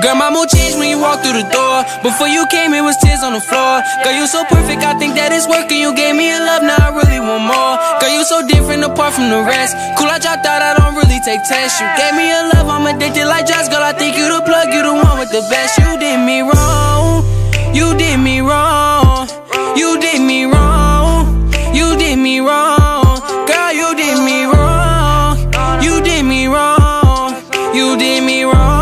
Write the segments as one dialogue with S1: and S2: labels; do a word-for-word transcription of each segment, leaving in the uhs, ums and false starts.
S1: Girl, my mood changed when you walked through the door. Before you came, it was tears on the floor. Girl, you so perfect, I think that it's working. You gave me a love, now I really want more. Girl, you so different apart from the rest. Cool, I dropped out, I don't really take tests. You gave me a love, I'm addicted like drugs. Girl, I think you the plug, you the one with the best. You did me wrong, you did me wrong, you did me wrong, you did me wrong. Girl, you did me wrong, you did me wrong, you did me wrong.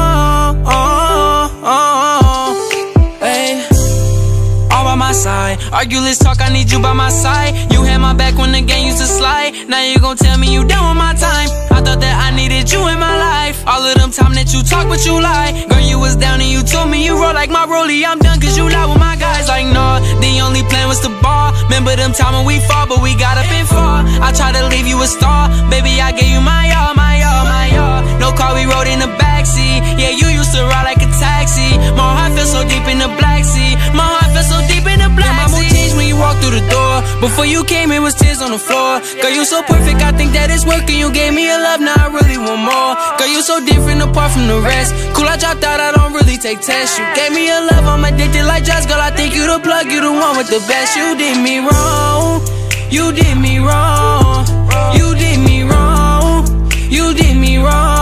S1: Side. Argue, let's talk, I need you by my side. You had my back when the game used to slide. Now you gon' tell me you done with my time. I thought that I needed you in my life. All of them time that you talk but you lie. Girl, you was down and you told me you roll like my rollie. I'm done cause you lie with my guys. Like no, the only plan was to ball. Remember them time when we fought but we got up and fought. I tried to leave you a star. Baby, I gave you my all, my all, my all. No car, we rode in the backseat. Yeah, you used to ride like a taxi. My heart felt so deep in the Black Sea. My heart felt so deep in the Black Sea. My mood changed when you walked through the door. Before you came, it was tears on the floor. Girl, you so perfect, I think that it's working. You gave me a love, now I really want more. Girl, you so different apart from the rest. Cool, I dropped out, I don't really take tests. You gave me a love, I'm addicted like drugs. Girl, I think you the plug, you the one with the best. You did me wrong, you did me wrong, you did me wrong, you did me wrong.